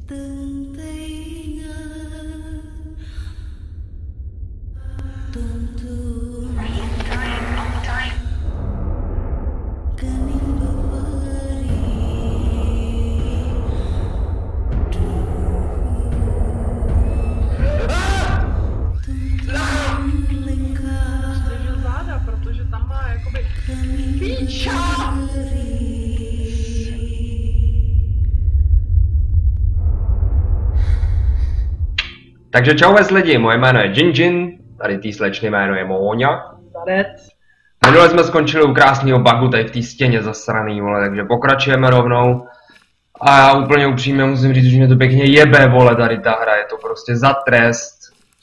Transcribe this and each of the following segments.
Takže čau vůbec lidi, moje jméno je Jinjin, tady tý slečny jméno je Móňa. Minule jsme skončili u krásného bugu tady v té stěně zasraný, vole, takže pokračujeme rovnou. A já úplně upřímně musím říct, že mě to pěkně jebe, vole, tady ta hra, je to prostě za trest.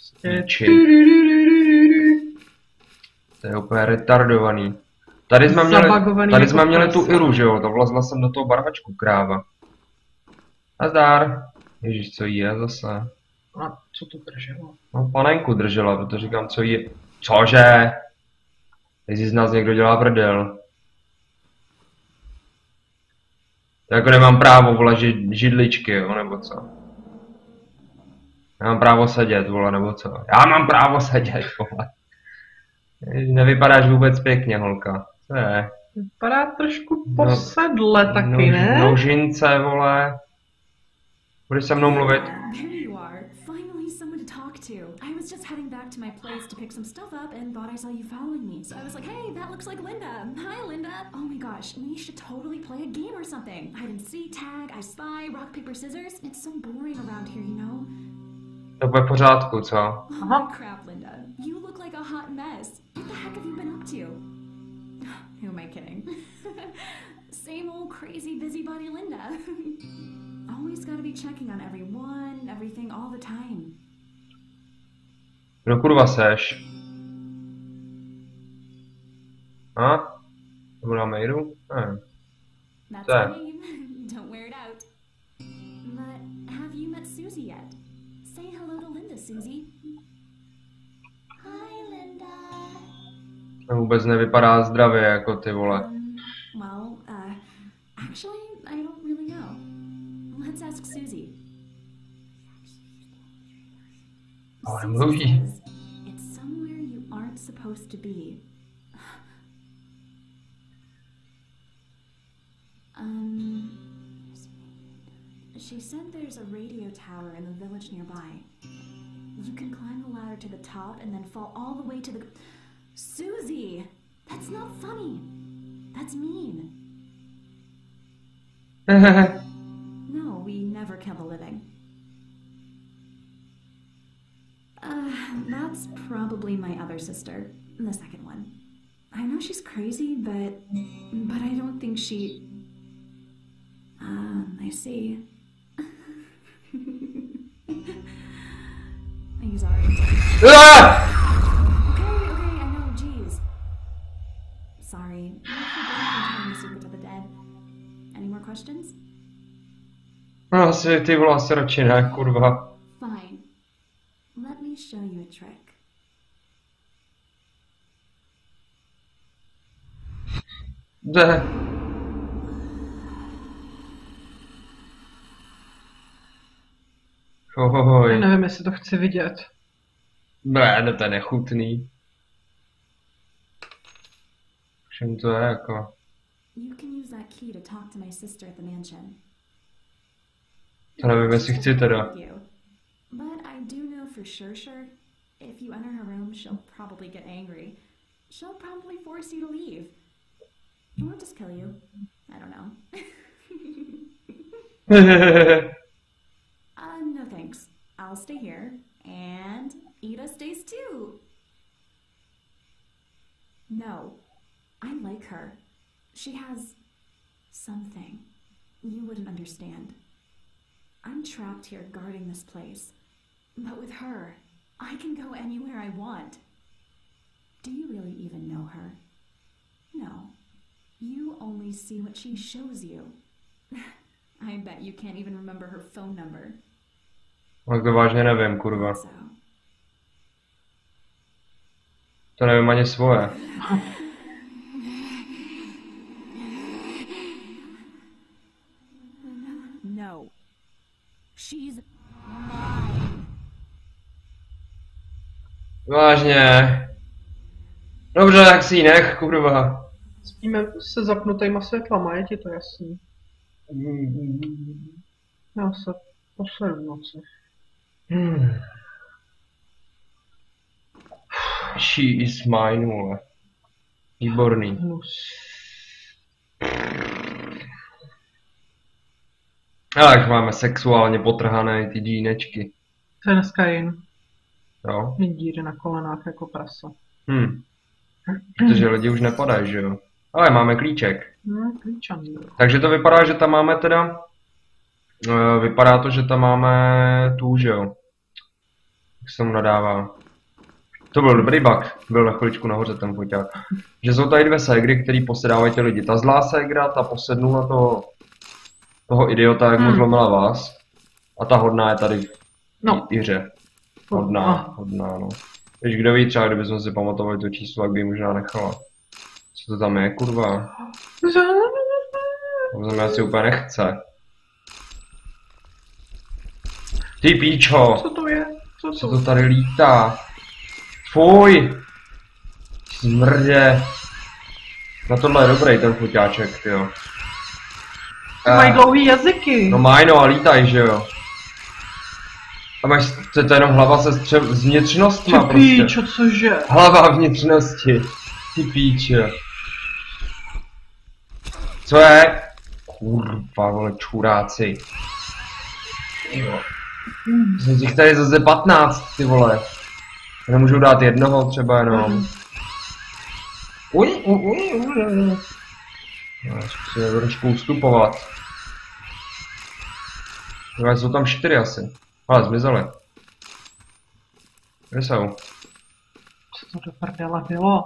To je úplně retardovaný. Tady jsme měli tu Iru, že jo, to vlezla jsem do toho barvačku kráva. Nazdar. Ježíš, co jí je zase? A co to drželo? No panenku držela, protože říkám, co jí je. Cože? Jestli z nás někdo dělá prdel. Jako nemám právo, vole, židličky, jo, nebo co? Nemám právo sedět, vole, nebo co? Já mám právo sedět, vole. Nevypadáš vůbec pěkně, holka. Co je? Vypadá trošku posedle taky, ne? Nožince, vole. Budeš se mnou mluvit? To my place to pick some stuff up and thought I saw you following me. So I was like, hey, that looks like Linda. Hi, Linda. Oh my gosh, we should totally play a game or something. Hide and seek, tag, I spy, rock, paper, scissors. It's so boring around here, you know? To bude v pořádku, co? Oh crap, Linda. You look like a hot mess. What the heck have you been up to? Who am I kidding? Same old crazy busybody Linda. Always gotta be checking on everyone, everything, all the time. Kdo kurva seš? A? Nebo dáme Iru? Ne. That's my name. Don't wear it out. But have you met Susie yet? Say hello to Linda, Susie. Hi, Linda. To vůbec nevypadá zdravě jako ty, vole. Well, actually, I don't really know. Let's ask Susie. Ale mluví. It's somewhere you aren't supposed to be. She said there's a radio tower in the village nearby. You can climb the ladder to the top and then fall all the way to the... Susie! That's not funny. That's mean. No, we never kill the living. That's probably my other sister, the second one. I know she's crazy, but I don't think she... I see. He's already dead. Okay, I know, jeez. Sorry. I'm the secret of the dead. Any more questions? No asi, ty vole, asi radši ne, kurva. Fine. Let me show you a trick. Jde. Já nevím, jestli to chci vidět. Ne, to je nechutný. Všem to je jako... You can use that key to talk to my sister at the mansion. To nevím, jestli chci teda. But I do know for sure, if you enter her room, she'll probably get angry. She'll probably force you to leave. Or just kill you. I don't know. No thanks. I'll stay here. And Ida stays too. No. I like her. She has something. You wouldn't understand. I'm trapped here guarding this place. But with her, I can go anywhere I want. Do you really even know her? No. You only see what she shows you. I bet you can't even remember her phone number. Tak to vážně nevím, kurva. To nevím ani svoje. No. She's mine. Vážně. Dobře, tak si ji nech, kurva. Spíme se zapnutýma světlama, je ti to jasný? Já se posedu v noci. She is mine, vole. Výborný. Hnus. Ale jak máme sexuálně potrhané ty džínečky. To je dneska jen. Jo? Mít díry na kolenách jako prasa. Protože lidi už nepadají, že jo? Ale máme klíček. Klíčaný. Takže to vypadá, že tam máme teda... Vypadá to, že tam máme tu, že jo? Jak se mu nadává. To byl dobrý bug. Byl na chviličku nahoře ten foťák. Že jsou tady dvě ségry, který posedávají ty lidi. Ta zlá ségra, ta posednula toho idiota, jak mu zlomila vás. A ta hodná je tady v hře. Hodná, no. Když kdo ví, třeba kdybychom si pamatovali to číslo, jak by ji možná nechala. Co to tam je, kurva? To mě asi úplně nechce. Ty píčo! Co to je? Co to tady lítá? Fuj! Smrdě! Na tohle je dobrý ten foťáček, tyjo. Mají dlouhý jazyky. No mají, no a lítaj, že jo. A máš, to je jenom hlava se s vnitřnostma prostě. Ty píčo, cože? Hlava vnitřnosti. Ty píče. Co je? Kurva, vole, čuráci. Jo. Jsem těch tady zase 15, ty vole. Nemůžu dát jednoho třeba jenom. Já zkusím trošku ustupovat. Ale jsou tam 4 asi. Ale zmizely. Kde jsou? Co to do prdele bylo?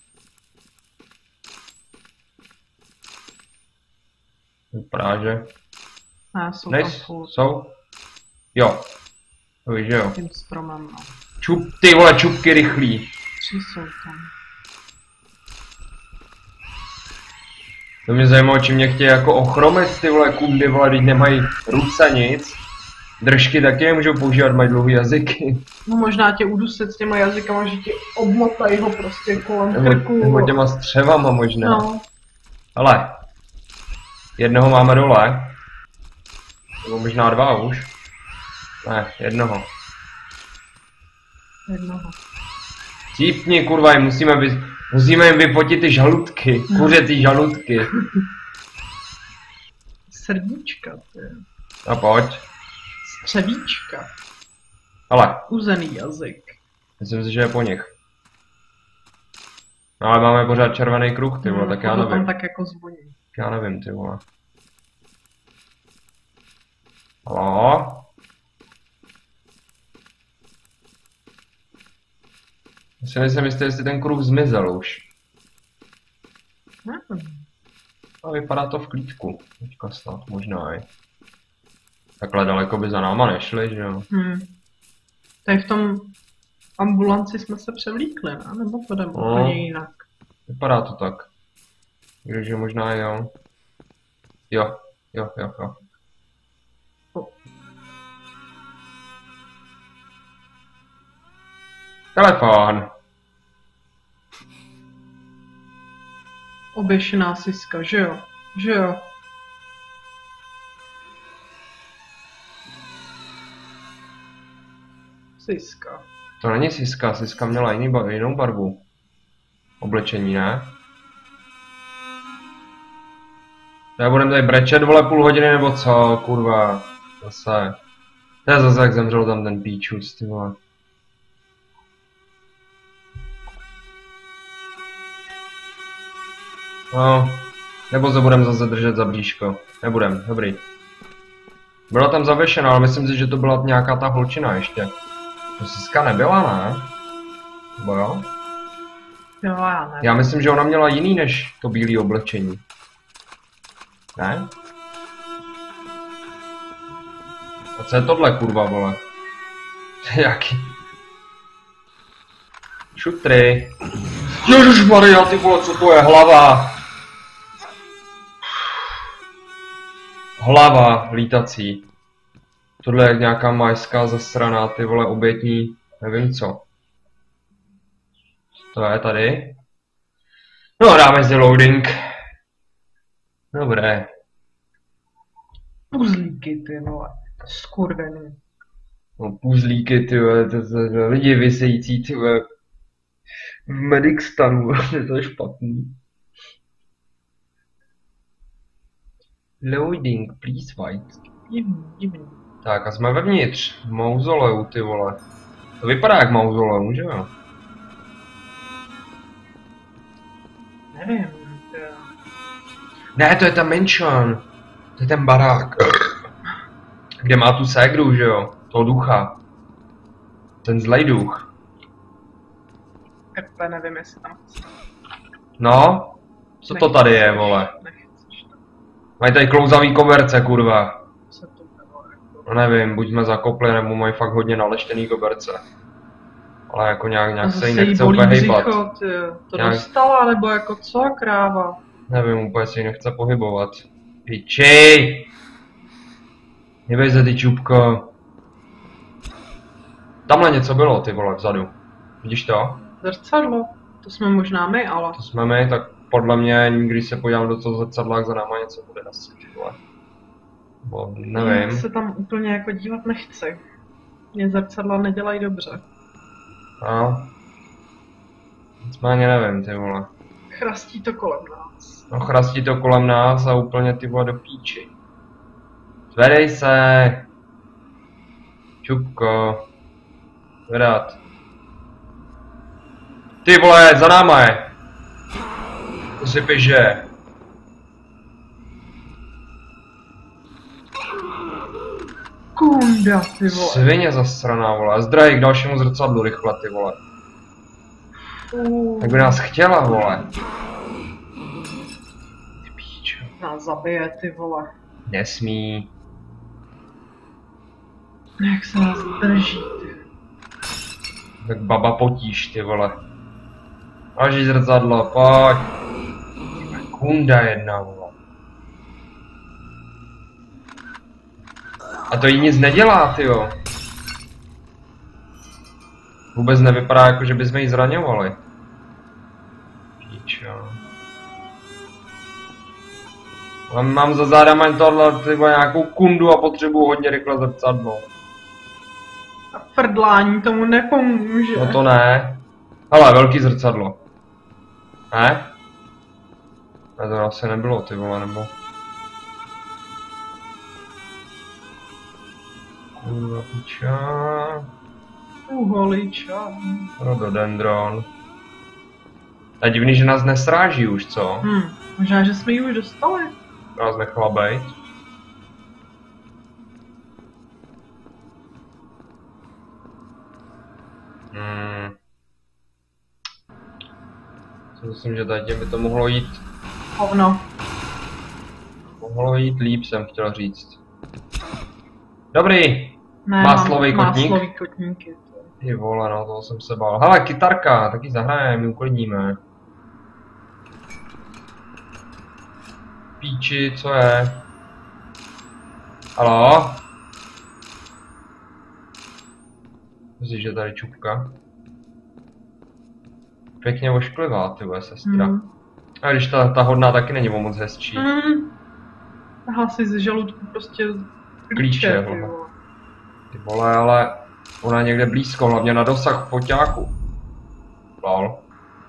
Vypadá, že... Ne, jsou tam furt. Jsou? Jo. To víš, že jo. Tím stromem, no. Ty vole, čupky rychlý. 3 jsou tam. To mě zajímalo, čím mě chtějí jako ochromit ty vole kundy, vole, když nemají ruce nic. Držky taky nemůžou používat, mají dlouhý jazyky. No možná tě udusit s těma jazykama, že ti obmotají ho prostě kolem krku. Nebo těma střevama možná. No. Hele. Jednoho máme dole. Nebo možná 2 už. Ne, jednoho. Cípni, kurva, musíme jim vypotit ty žaludky. Kuřetý žaludky. Srdíčka, ty. A pojď. Střevíčka. Ale. Uzený jazyk. Myslím si, že je po nich. No ale máme pořád červený kruh, ty vole, tak já nevím. Tam tak jako zvoní. Já nevím, ty vole. Haló? Já si nejsem jistý, jestli ten kruh zmizel už. A vypadá to v klíčku. Teďka snad možná i. Takhle daleko by za náma nešli, že jo? Tady v tom ambulanci jsme se převlíkli, ne? Nebo to jdeme úplně jinak? Vypadá to tak. Takže možná jo. Jo. Telefon. Oběšená siska, že jo? Že jo? Siska. To není siska, siska měla jinou barvu. Oblečení, ne? Já budem tady brečet, vole, půl hodiny nebo co, kurva. Zase. To je zase jak zemřel tam ten píčus, ty vole. No, nebo se budem zase držet za bříško. Nebudem, dobrý. Byla tam zavěšena, ale myslím si, že to byla nějaká ta holčina ještě. To siska nebyla, ne? Nebo jo? Jo, já nevím. Já myslím, že ona měla jiný než to bílé oblečení. Ne? A co je tohle, kurva, vole? Jaký? Šutry. Ježišmarja, ty vole, co to je? Hlava. Hlava lítací. Tohle je nějaká majská zasraná, ty vole, obětní, nevím co. To je tady. No, dáme si loading. Dobré. Uzlíky, ty vole. Skurvený. No, puzlíky, ty vole, lidi vysející, ty vole. V Medicstanu, to je špatný. Loading, please wait. Divný. Tak a jsme vevnitř, v mauzoleu, ty vole. To vypadá jak mauzoleu, že jo? Nevím, to... Ne, to je ten mansion. To je ten barák. Kde má tu ségru, že jo? Toho ducha. Ten zlej duch. Úplně nevím, jestli tam chci. No? Co to tady je, vole? Nechceš to. Mají tady klouzavý koberce, kurva. Co to bylo? No nevím, buď jsme zakopli, nebo mají fakt hodně naleštěný koberce. Ale jako nějak se jí nechce úplně hejbat. To Nějak... dostala, nebo jako co, kráva? Nevím, úplně se jí nechce pohybovat. Piči! Nebej za ty čupko. Tamhle něco bylo, ty vole, vzadu. Vidíš to? Zrcadlo. To jsme možná my, ale... To jsme my, tak podle mě, když se podívám do toho zrcadla, za náma něco bude asi, vole. Bo nevím. Já se tam úplně jako dívat nechci. Mě zrcadla nedělají dobře. No. Nicméně nevím, ty vole. Chrastí to kolem nás. No chrastí to kolem nás a úplně ty vole do píči. Zvedej se! Čupko. Zvedat. Ty vole, za náma je! To si piže. Kunda, ty vole. Svině zasraná, vole. Zdravej k dalšímu zrcadlu, rychle, ty vole. Tak by nás chtěla, vole. Ty píčo. Nás zabije, ty vole. Nesmí. Jak se nás drží, ty. Tak baba potíž, ty vole. Další zrcadlo, pojď. Kunda jedna, vole. A to jí nic nedělá, tyjo. Vůbec nevypadá jako, že bychom ji zraňovali. Píčo. Ale mám za zádama tohle, tyjo, nějakou kundu a potřebuji hodně rychle zrcadlo. A prdlání tomu nepomůže. No to ne. Hele, velký zrcadlo. Ne? Ne, to asi nebylo, ty vole, nebo... Kurva piča. Uholiča. Rododendron. A divný, že nás nesráží už, co? Možná, že jsme ji už dostali. Nás nechala bejt. Myslím, že tady by to mohlo jít. Hovno. Mohlo jít líp, jsem chtěl říct. Dobrý. Ne, Máslový kotník. Máslový kotníky. Ty vole, no toho jsem se bál. Hele, kytarka, taky zahrajeme, uklidníme. Píči, co je? Haló? Myslíš, že tady čupka? Pěkně ošklivá, ty vole, sestra. A když ta hodná taky není moc hezčí. Tahá si z žaludku prostě Klíče, vole. Ty vole, ale ona je někde blízko, hlavně na dosah foťáku. Lol.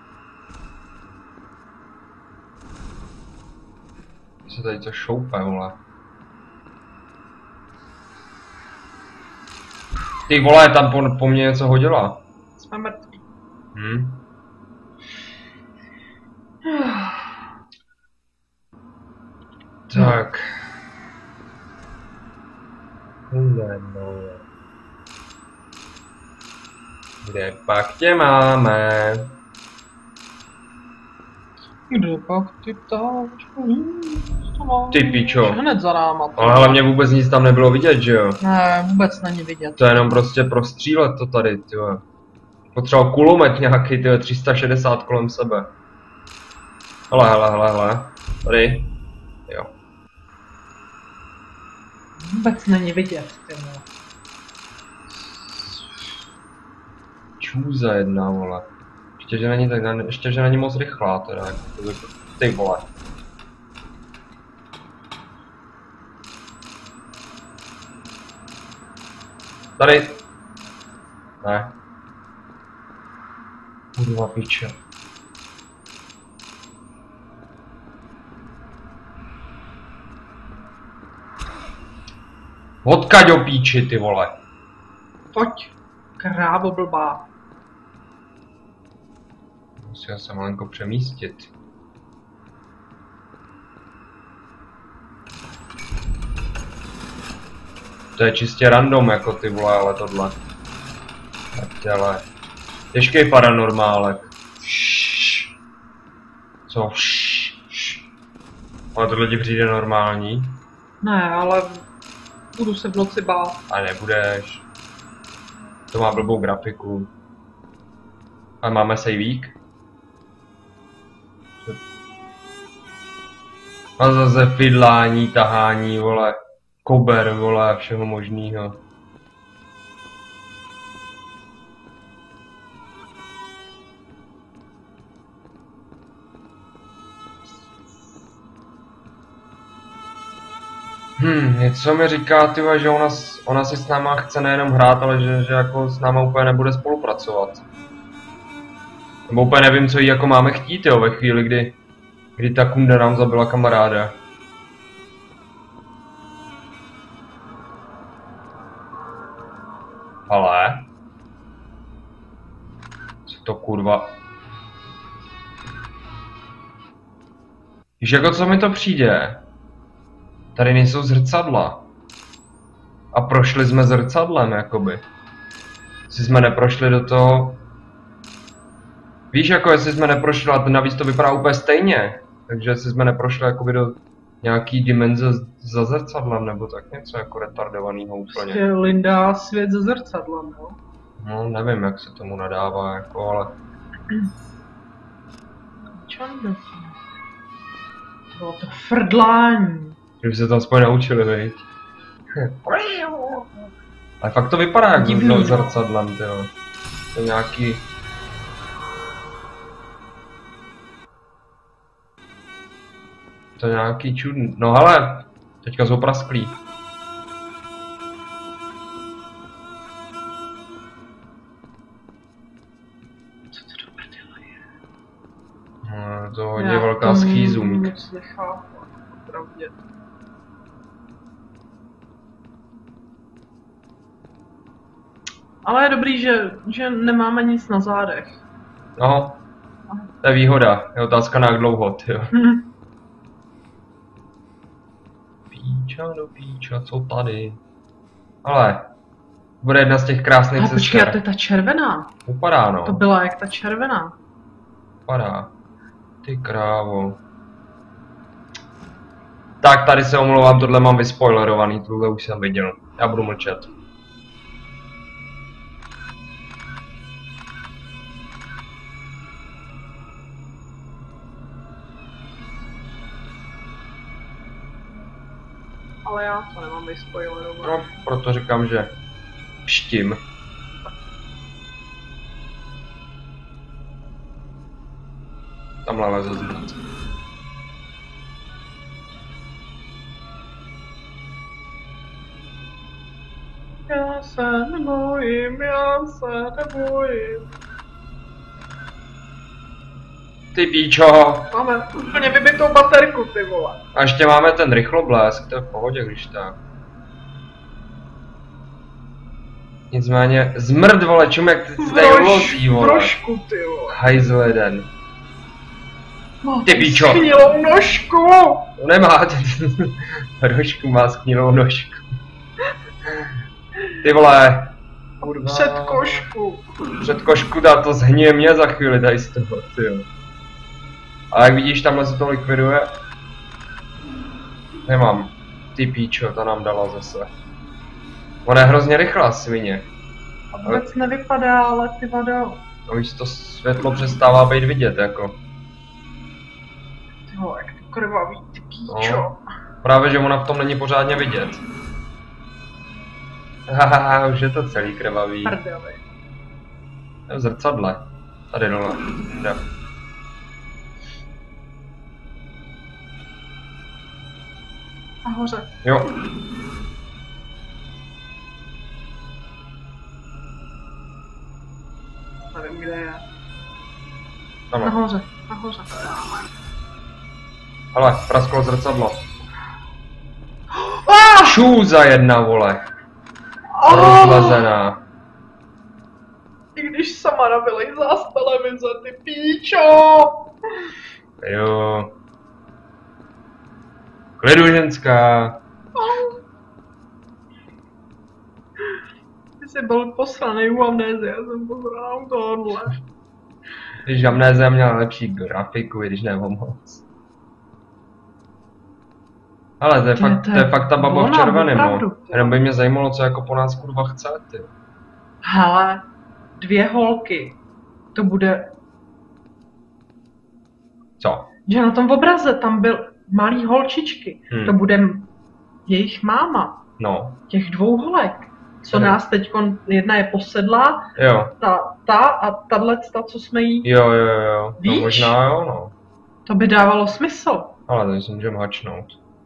Se tady co šoupe, vole. Ty vole, tam po mně něco hodila. Jsme mrtví. Tak. Kde pak tě máme? Kde pak ty ptáčku? Ty pičo. Hned za náma. Ale hlavně vůbec nic tam nebylo vidět, že jo? Ne, vůbec není vidět. To je jenom prostě prostřílet to tady, tyjo. Potřeboval kulomet nějaký, tyjo, 360 kolem sebe. Hele. Tady. Jo. Vůbec není vidět, ty vole. Čůza jedna, vole. Ještě, že není moc rychlá teda, jako ty vole. Tady. Ne. Kurva piče. Odkaď o píči, ty vole. Pojď, krávo blbá. Musím se malinko přemístit. To je čistě random jako ty vole, ale tohle. Tak ale. Těžký paranormálek. Co? Ale tohle ti přijde normální? Ne, ale budu se v noci bát. A nebudeš. To má blbou grafiku. A máme saveík. A zase fidlání, tahání, vole. Kober, vole, všeho možného. Něco mi říká, tyva, že ona si s náma chce nejenom hrát, ale že jako s náma úplně nebude spolupracovat. Nebo úplně nevím, co jí jako máme chtít, jo, ve chvíli, kdy ta kunda nám zabila kamaráda. Ale... Co to kurva... Víš, jako co mi to přijde? Tady nejsou zrcadla. A prošli jsme zrcadlem, jakoby. Jestli jsme neprošli do toho... Víš, jako jestli jsme neprošli, a navíc to vypadá úplně stejně. Takže jestli jsme neprošli jakoby do nějaký dimenze za zrcadlem, nebo tak něco jako retardovanýho úplně. Prostě Linda svět za zrcadlem, no? No, nevím, jak se tomu nadává, jako, ale... Čanda. Bylo to frdlání. Kdyby se to aspoň naučili, viď? Ale fakt to vypadá jak Divný, zrcadlem, tyjo. To nějaký... To je nějaký čudný. No hele, teďka jsou prasklí. Co to do prdele je? No, to hodně velká schýzum. Já to nechápu, opravdě. Ale je dobrý, že nemáme nic na zádech. No, to je výhoda. Je otázka na jak dlouho, tyjo. Píča do píča, co tady? Ale, bude jedna z těch krásných sester. Počkej, a to je ta červená. Upadá, no. To byla jak ta červená. Upadá. Ty krávo. Tak, tady se omlouvám, tohle mám vyspoilerovaný, tohle už jsem viděl. Já budu mlčet. Ale já to nemám vyspoilerovat. No, proto říkám, že pštím. Tamhle leze zvíc. Já se nebojím, já se nebojím. Ty píčo! Máme úplně vybitou baterku, ty vole. A ještě máme ten rychloblesk, to je v pohodě, když tak. Nicméně, zmrd, vole, čumek, ty tady ulozí, vole. Trošku, ty vole. Hajzl jeden. Ty píčo! Schnilou nožku! To nemá, trošku má schnilou nožku. Ty vole. Předkošku. Předkošku, dá to zhnije mě za chvíli tady z toho, tyjo. A jak vidíš, tamhle se to likviduje. Nemám. Ty píčo, to nám dala zase. Ona je hrozně rychlá, svině. A vůbec nevypadá, ale ty vado. No víš, to světlo přestává být vidět, jako. Ty vole, jak to krvavý, ty píčo. No, právě, že ona v tom není pořádně vidět. Haha, už je to celý krvavý. Prdeli. V zrcadle. Tady dole. Jde. Nahoře. Jo. Nevím, kde je. Ano. Nahoře. Nahoře. Ale, prasklo zrcadlo. Šůza jedna, vole. Rozlezená. I když sama vylejzá z televize, ty píčo! Jo. Klidu, ženská. Ty jsi byl posranej u amnézie, já jsem posraná u tohohle. Když amnézia měla lepší grafiku, i když ne o moc. Ale to je fakt ta baba v červeném, no. Jenom by mě zajímalo, co jako po nás kurva chce, ty. Hele, 2 holky. To bude... Co? Že na tom obraze tam byl malý holčičky. To bude jejich máma. No. Těch 2 holek. Co nás teďkon, jedna je posedlá, jo. Ta a tato, co jsme jí... Jo. Víš? No možná jo, no. To by dávalo smysl. Ale to si můžeme hačnout.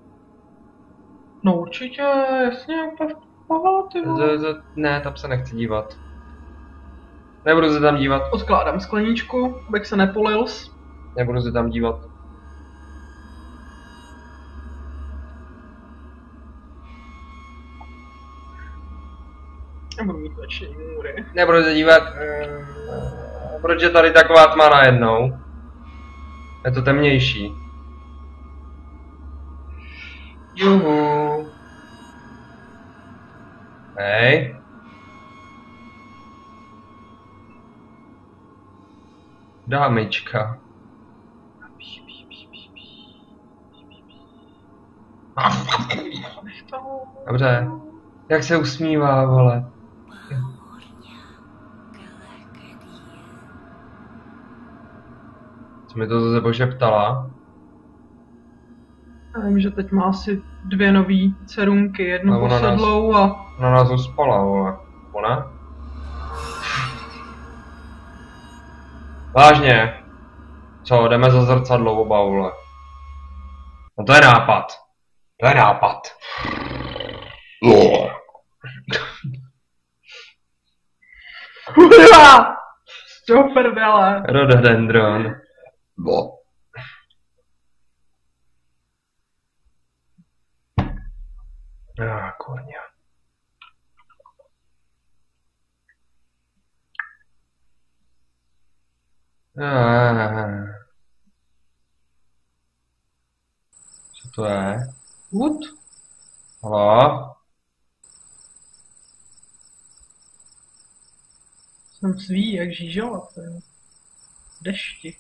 No určitě, jasně, úplně v pohodě. Ne, tam se nechci dívat. Nebudu se tam dívat. Odkládám skleničku, abych se nepolil. Nebudu se tam dívat. Nebudu mít noční můry. Nebudu se dívat. Proč je tady taková tma najednou? Je to temnější. Juhu. Hej. Dámička. Dobře. Jak se usmívá, vole. Co mi to zase pošeptala? Já vím, že teď má asi 2 nový dcerunky, jednu posedlou a... Ona nás uspala, vole. Ona? Vážně? Co, jdeme za zrcadlo oba, vole. No to je nápad. To je nápad. Kurva! Co prdele? Rhododendron. Kurňa. Co to je? Wood? Halo? Jsem sví, jak žížela, to je. Dešti.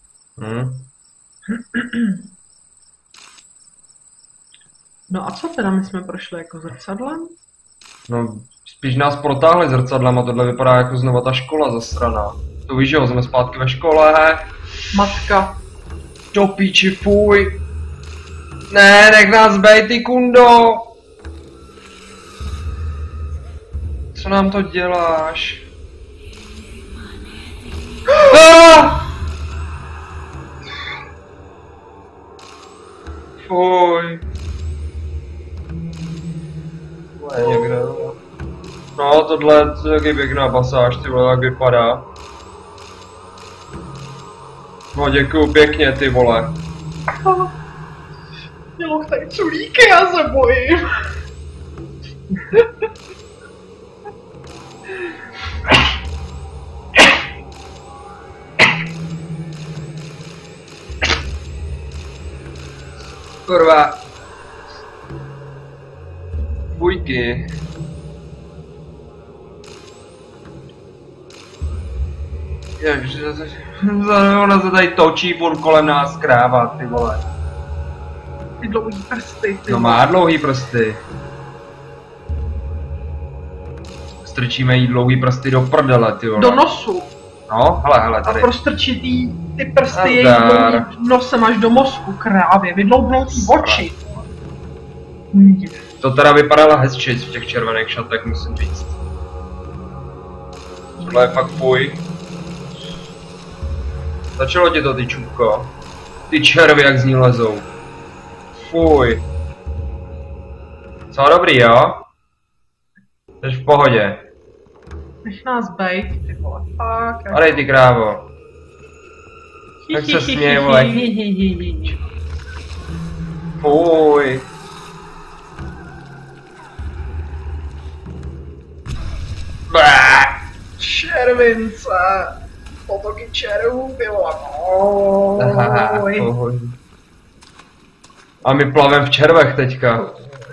No a co teda, my jsme prošli jako zrcadlem? No, spíš nás protáhli zrcadlem a tohle vypadá jako znova ta škola zasraná. To víš, jo, jsme zpátky ve škole. Matka. Do píči, fuj. Ne, nech nás bej, ty kundo. Co nám to děláš? Fuj. Je někde, no tohle je taky pěkná pasáž, ty vole, jak vypadá. No děkuju pěkně, ty vole. Mělo tady čulíky, já se bojím. Kurva. Bujky. Ježiš, ona se tady točí furt kolem nás kráva, ty vole. Ty dlouhý prsty, ty. No má dlouhý prsty. Strčíme jí dlouhý prsty do prdele, ty vole. Do nosu. No, hele, tady. A prostrčit ty prsty její nosem až do mozku, krávě, vydloubnout jí oči. To teda vypadalo hezčí v těch červených šatech, musím říct. Tohle je fakt fuj. Začalo ti to, ty čupko. Ty červy, jak z ní lezou. Fuj. Co, dobrý, jo? Jsi v pohodě. Nech nás bejt, ty vole, fakt. Adej ty krávo. Tak se směje, vole. Fuj. Červince. Potoky červů, ty vole. Fuj. A my plavem v červech teďka.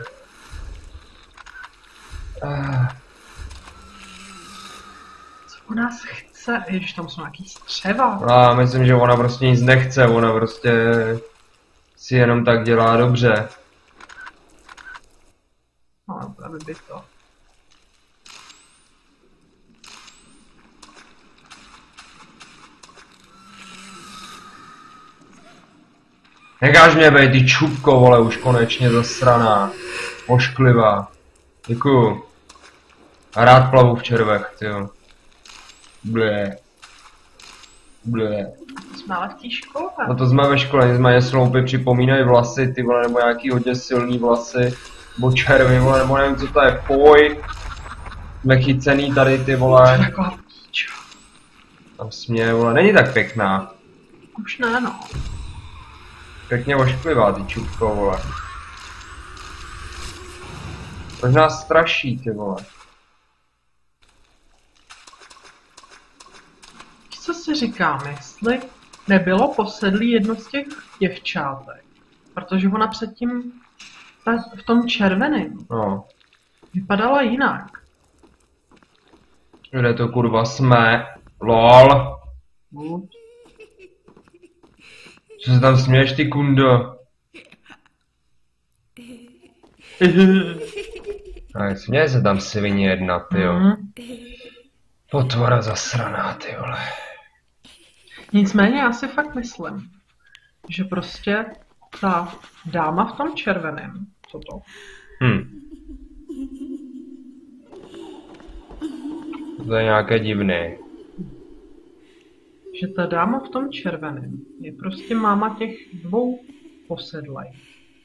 Co u nás chce? Ježiš, tam jsou nějaký střeva. A myslím, že ona prostě nic nechce, ona prostě si jenom tak dělá dobře. No, to by to. Necháš mě bejt, ty čupko, vole, už konečně zasraná. Ošklivá. Děkuju. A rád plavu v červech, tyjo. Blé. Jsme ale v té škole. No to jsme ve škole, nicméně sloupy připomínají vlasy, ty vole, nebo nějaký hodně silný vlasy. Nebo červy, vole, nebo nevím, co to je, poj. Nechycený tady, ty vole. Taková píča. Tam směje, vole, není tak pěkná. Už ne, no. Pěkně ošklivá, ty čupko, vole. Proč nás straší, ty vole. Co si říkám, jestli nebylo posedlý jedno z těch děvčátek, protože ona předtím v tom červeném vypadala jinak. Kde to kurva jsme? LOL. Co se tam směješ, ty kundo? A směje se tam svině jedna, tyjo. Potvora zasraná, ty vole. Nicméně já si fakt myslím, že prostě ta dáma v tom červeném, co to? To je nějaké divné. Že ta dáma v tom červeném je prostě máma těch dvou posedlej.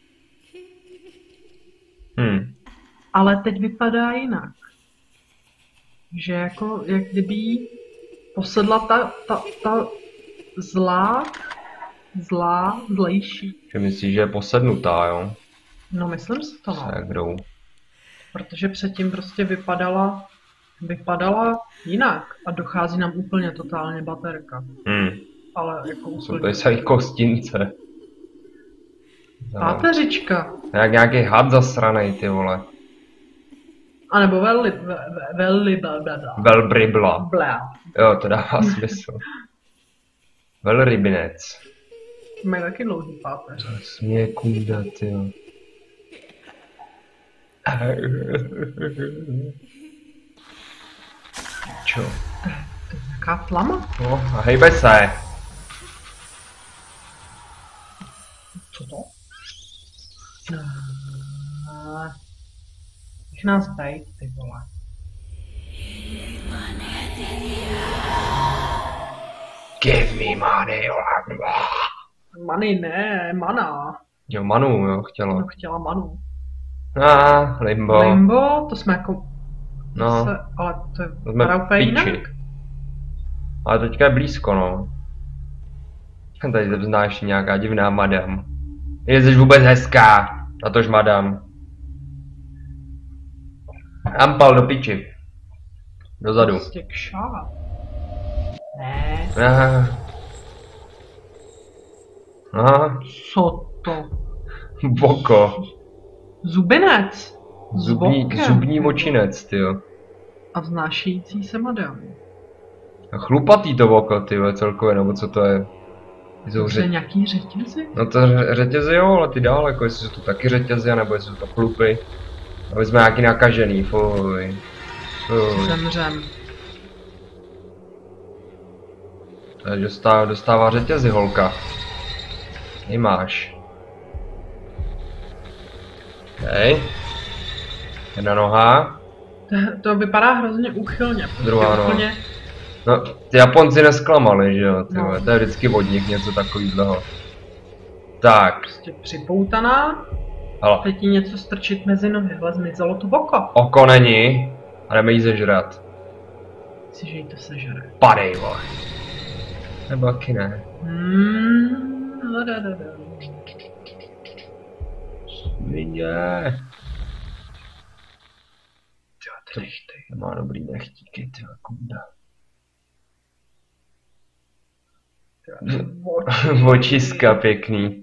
Ale teď vypadá jinak. Že jako, jak kdyby jí posedla ta zlejší. Že myslíš, že je posednutá, jo? No myslím si to, no. Ségrou. Protože předtím prostě vypadala jinak a dochází nám úplně totálně baterka. Ale jako úplně... To je celý kostince. Páteřička. Jak nějaký had zasranej, ty vole. A nebo Velbribla. Blá. Jo, to dává smysl. Velrybinec. Mají taky dlouhý páteř. Směje kunda, tyjo. Čo? To je nějaká flama? No, a hejbe se. Co to? Nech nás bejt, ty vole. Give me money, Money ne, mana. Jo, Manu, jo, chtěla. No, chtěla Manu. Limbo. Limbo, to jsme jako... No. Ale to je To jsme úplně jinak. píči. Ale teďka je blízko, no. Tady se vznáš nějaká divná madam. Jsi vůbec hezká, natož madam. Ampal do piči. Dozadu. Prostě kšát. Ne. Aha. Co to? Boko. Zubinec. Zubní očinec, tyjo. A vznášející se madam. Chlupatý to oko, tyjo, celkově, nebo co to je? To je nějaký řetězy? No to řetězy jo, ale ty dál, jako jestli jsou to taky řetězy, nebo jestli jsou to chlupy. Aby jsme nějaký nakažený, fuj. Zemřem. Takže dostává řetězy, holka. Nemáš. Hej. Jedna noha. To vypadá hrozně úchylně. Druhá noha. Úplně... No, ty Japonci nesklamali, že jo, ty no. To je vždycky od nich něco takového. Tak. Prostě připoutaná. Hele. Teď ti něco strčit mezi nohy, hele, zmizelo tu oko. Oko není, a jdeme jí zežrat. Myslíš, že jí to sežere? Padej, vole. Nebo taky ne. Svině. Ty nechty. Má dobrý nechtíky, ty kunda. Očiska pěkný.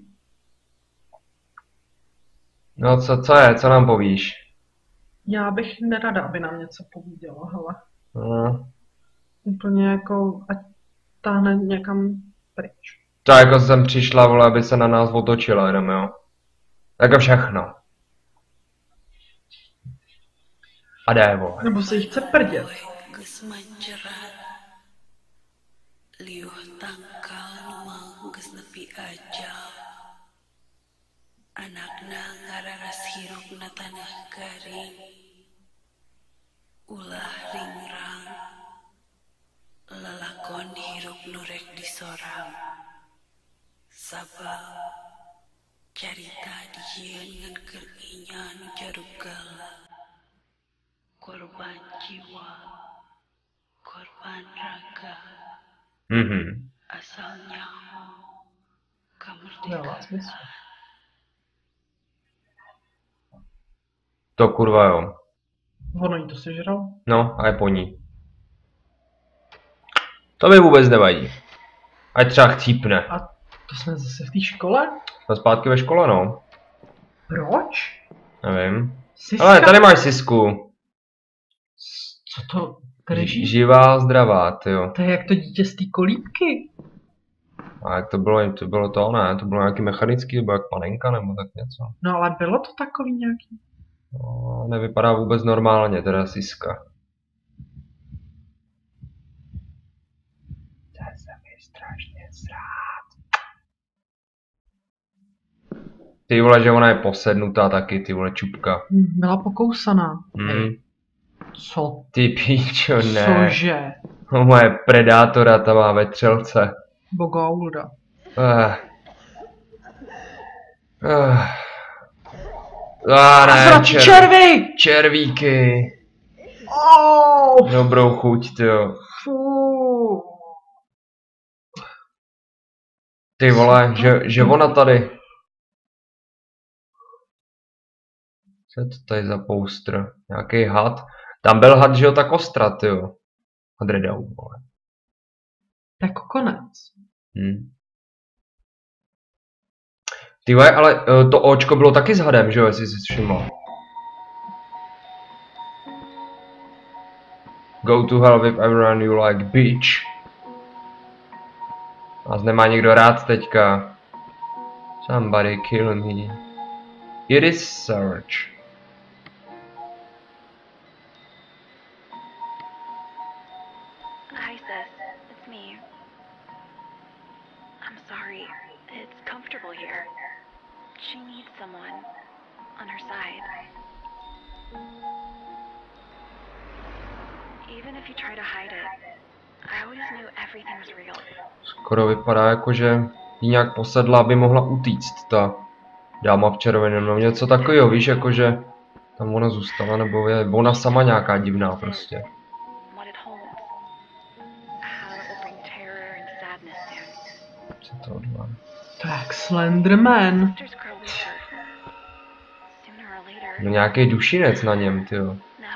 No co je, co nám povíš? Já bych nerada, aby nám něco povídělo, hele. No. Úplně jako, ať táhne někam pryč. To jako jsem přišla, vole, aby se na nás otočila, jenom jo. Jako všechno. A jde, vole. Nebo se jí chce prdět. Anakna ngararas hirup na tanah garing, ulah ringrang, lalakon hirup nurek di sorang, sabab cerita dieun ngan keringan jarugal, korban jiwa, korban raga, asal nyaho, kemerdekaan. To kurva jo. Ono jí to sežral? No, a je po ní. To mi vůbec nevadí. Ať třeba chcípne. A to jsme zase v té škole? Jsme zpátky ve škole, no. Proč? Nevím. Siska? Ale tady máš Sisku. Co to drží? Živá, zdravá, tyjo. To je jak to dítě z té kolíbky. A jak to bylo to, ne? To bylo nějaký mechanický, nebo jak panenka, nebo tak něco. No ale bylo to takový nějaký. No, nevypadá vůbec normálně, teda Siska. To se mi strašně srát. Ty vole, že ona je posednutá taky, ty vole, čupka. Byla pokousaná. Co? Ty píčo, ne. Cože? Moje predátora tam má ve třelce. Bogaulda. Ne, červy! Červíky. Dobrou chuť, tyjo. Ty vole, že ona tady. Co je to tady za poster? Nějaký had? Tam byl had, že jo, tak ostra, tyjo. Hadredau, vole. Jako konec. Ty vole, ale to očko bylo taky s hadem, že jo, jestli jsi všiml. Go to hell with everyone you like, bitch. Nás nemá někdo rád teďka. Somebody kill me. It is search. Hi sis, it's me. I'm sorry, it's comfortable here. She needs someone on her side. Even if you try to hide it, I always knew everything was real. Skoro vypadá jako, že jí nějak posedla, aby mohla utíct ta dáma v červeném, no něco takového, víš, jakože tam ona zůstala, nebo je ona sama nějaká divná prostě. Co to odvá? Tak Slenderman. No nějaký dušinec na něm, tyjo.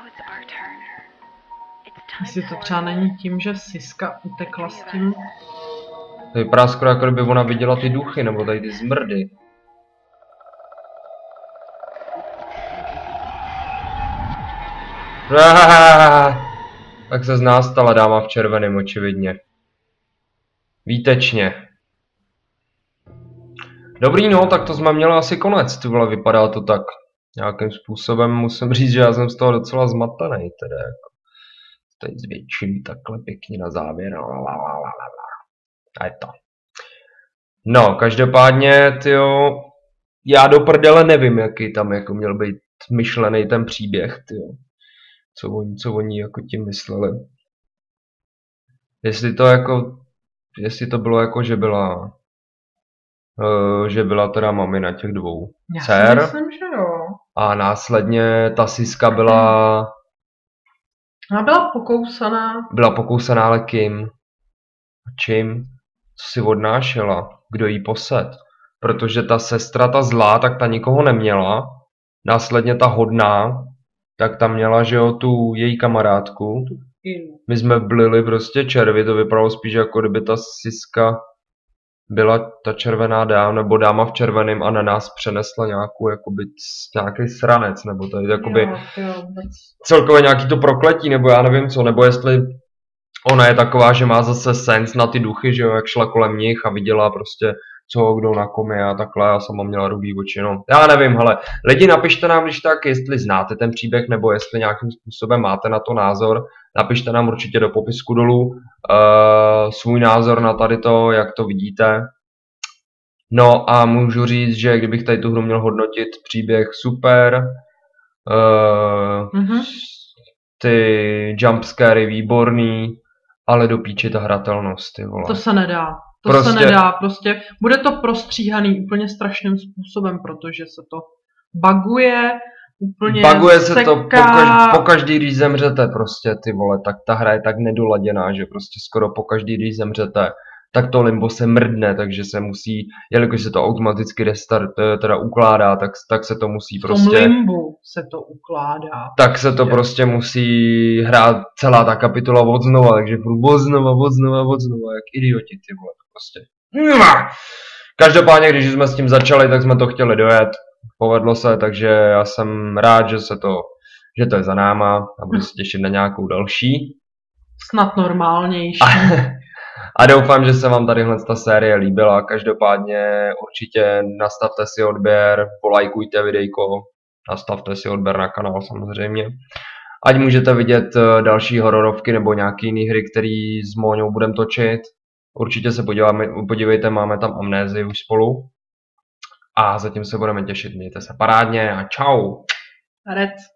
Jestli to třeba není tím, že Siska utekla s tím. To vypadá skoro jako kdyby ona viděla ty duchy, nebo tady ty zmrdy. Tak se z nás stala dáma v červeném, očividně. Výtečně. Dobrý, no, tak to jsme měli asi konec, ty vole, vypadá to tak. Nějakým způsobem musím říct, že já jsem z toho docela zmatený, teda jako. Teď zvětším takhle pěkně na závěr. A je to. No, každopádně, tyjo, já do prdele nevím, jaký tam jako měl být myšlený ten příběh, tyjo. Co oni jako tím mysleli. Jestli to bylo jako, že byla teda mamina těch dvou dcer. Já si myslím, že jo. A následně ta Siska byla... Ona byla pokousaná. Byla pokousaná, ale kým? Čím? Co si odnášela? Kdo jí posed? Protože ta sestra, ta zlá, tak ta nikoho neměla. Následně ta hodná, tak ta měla, že jo, tu její kamarádku. My jsme blili prostě červy, to vypadalo spíš jako kdyby ta Siska byla ta červená dáma, nebo dáma v červeném a na nás přenesla nějaký sranec, nebo to je jakoby celkově nějaký to prokletí, nebo já nevím co, nebo jestli ona je taková, že má zase sens na ty duchy, že jo, jak šla kolem nich a viděla prostě co, kdo na kom je a takhle, a sama měla rudý oči, no. Já nevím, hele, lidi, napište nám, když tak, jestli znáte ten příběh, nebo jestli nějakým způsobem máte na to názor, napište nám určitě do popisku dolů svůj názor na tady to, jak to vidíte. No a můžu říct, že kdybych tady tu hru měl hodnotit, příběh super, ty jumpscary výborný, ale do píči ta hratelnost, ty vole. To se nedá. To se nedá, prostě bude to prostříhaný úplně strašným způsobem, protože se to buguje, úplně buguje se to pokaždý, když zemřete prostě, ty vole, tak ta hra je tak nedoladěná, že prostě skoro pokaždý, když zemřete, tak to limbo se mrdne, takže se musí, jelikož se to automaticky teda ukládá, tak se to musí prostě... V tom limbu se to ukládá. Tak se to prostě musí hrát celá ta kapitola od znova, takže od znova, jak idioti, ty vole, prostě. Každopádně, když jsme s tím začali, tak jsme to chtěli dojet, povedlo se, takže já jsem rád, že to je za náma a budu se těšit na nějakou další. Snad normálnější. A doufám, že se vám tadyhle ta série líbila. Každopádně určitě nastavte si odběr, polajkujte videjko, nastavte si odběr na kanál samozřejmě. Ať můžete vidět další hororovky nebo nějaké jiné hry, které s Móňou budeme točit. Určitě se podívejte, máme tam Amnézii už spolu. A zatím se budeme těšit, mějte se parádně a čau. Rec.